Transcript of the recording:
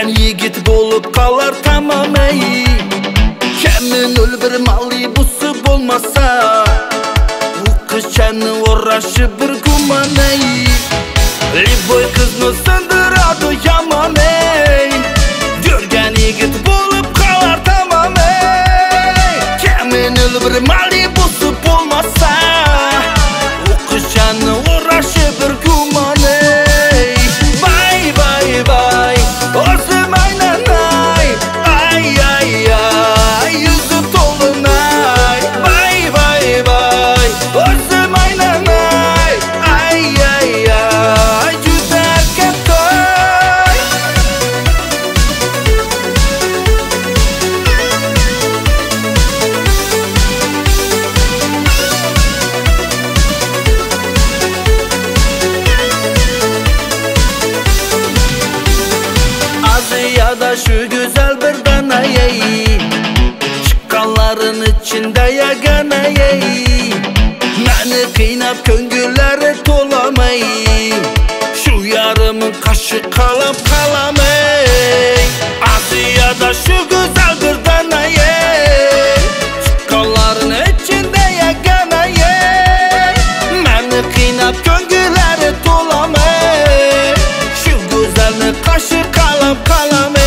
Görgen yigit bolup kalar tamam ey. Keminül bir mali busu bolmasa, bu kız çeni uğraşı bir guman ey. Liboy kızını sındıradu yaman ey. Görgen yigit bolup kalar tamam ey. Keminül bir mali busu bolmasa, bu kız çeni uğraşı bir guman ey. Bay bay bay Özüm aynen ay. Ay ay ay yüzü dolunay. Bay bay bay Özüm aynen ay. Ay ay ay güzel ketoy. Aziyada şu güzel bir danayey, çıkanların içinde yaganayey. Məni kıynap köngülleri tolamay, şu yarımın kaşı kalam kalamay. Aziyada şu güzel bir danayey, çıkanların içinde yaganayey. Məni kıynap köngülleri tolamay, şu güzelini kaşı kalam kalamay.